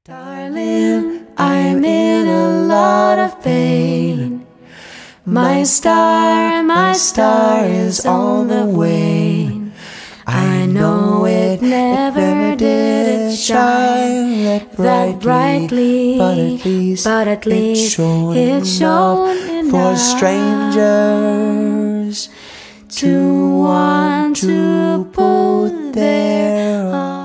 Darling, I'm in a lot of pain. My star is on the wane. I know it never did shine that brightly, but at least it's shown enough for strangers to want to put their arms.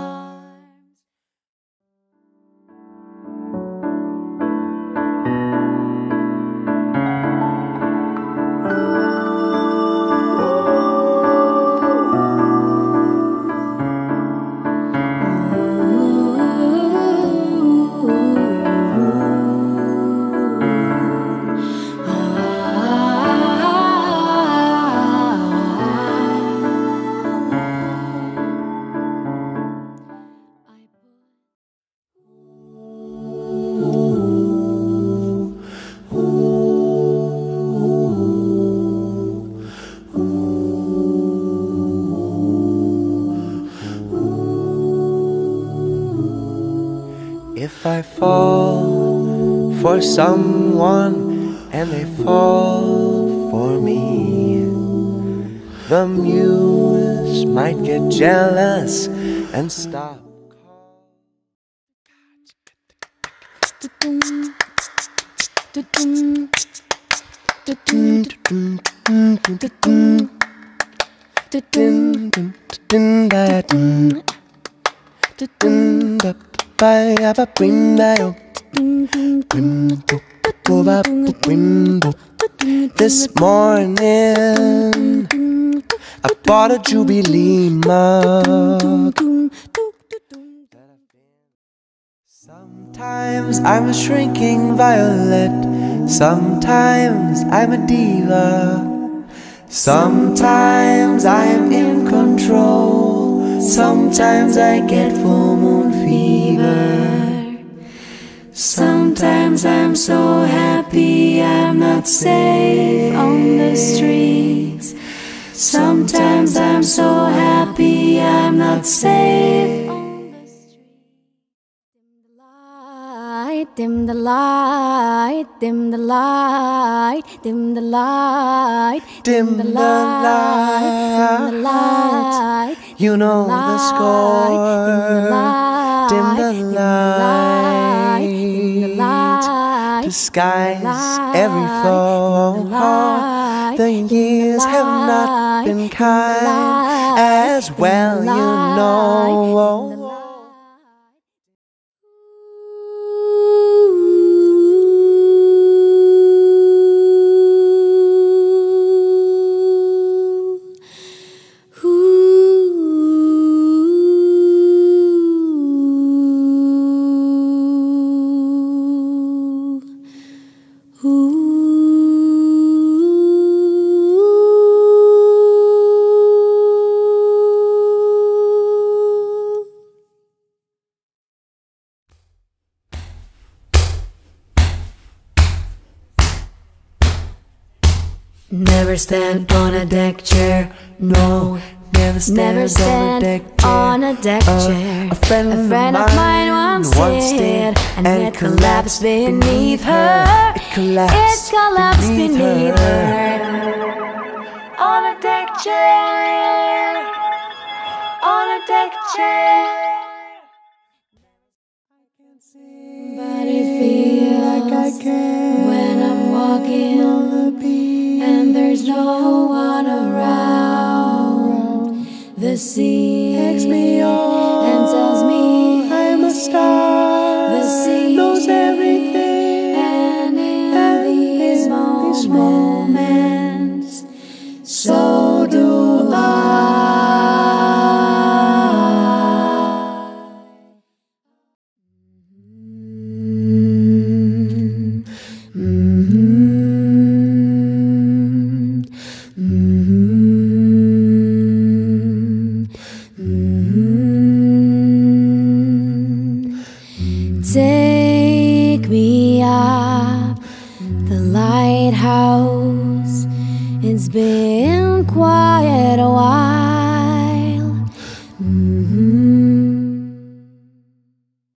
If I fall for someone and they fall for me, the muse might get jealous and stop. This morning I bought a Jubilee mug. Sometimes I'm a shrinking violet, sometimes I'm a diva, sometimes I'm in control, sometimes I get full moon fever. Sometimes I'm so happy I'm not safe on the streets. Sometimes I'm so happy I'm not safe on the streets. Dim the light, dim the light, dim the light, dim the light, dim the light. You know the score. Dim the light, dim the light. Disguise every flaw. The years have not been kind as well, you know. Never stand on a deck chair, no. Never stand on a deck chair. A friend of mine once did, and it collapsed beneath her. It collapsed beneath her. On a deck chair, on a deck chair. But it feels like I can when I'm walking on the beach, and there's no one around. The sea takes me on and tells me I'm a star. The sea knows everything, and in these moments, so do I. Take me up the lighthouse. It's been quite a while.